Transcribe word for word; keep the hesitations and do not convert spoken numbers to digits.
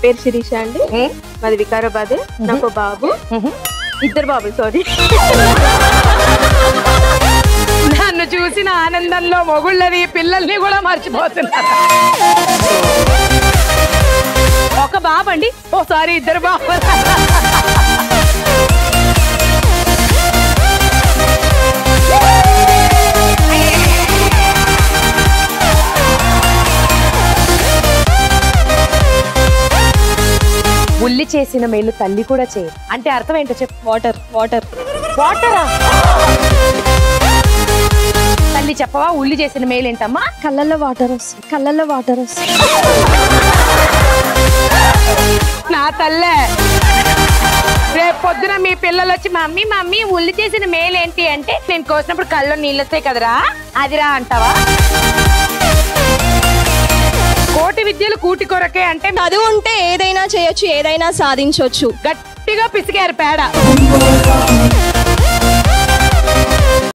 పేరు శిరీష అండి, మాది వికారాబాద్. నాకు బాబు, ఇద్దరు బాబు. సారీ, నన్ను చూసిన ఆనందంలో మొగుళ్ళని పిల్లల్ని కూడా మర్చిపోతున్నారు. ఒక బాబు అండి, ఓసారి ఇద్దరు బాబు. ఉల్లి చేసిన మేలు తల్లి కూడా చేయదు అంటే అర్థం ఏంటో చెప్పు. వాటర్ వాటర్ వాటరా? తల్లి చెప్పవా ఉల్లి చేసిన మేలు ఏంటమ్మా? కళ్ళల్లో వాటర్ వస్తుంది, కళ్ళల్లో వాటర్ వస్తుంది. నా తల్లే, రేపు పొద్దున మీ పిల్లలు వచ్చి మమ్మీ మమ్మీ ఉల్లి చేసిన మేలు ఏంటి అంటే నేను కోసినప్పుడు కళ్ళలో నీళ్ళు వస్తాయి కదరా అదిరా అంటావా? కోటి విద్యలు కూటి కొరకే అంటే చదువు ఉంటే ఏదైనా చేయొచ్చు, ఏదైనా సాధించవచ్చు. గట్టిగా పిసికారు పేడ.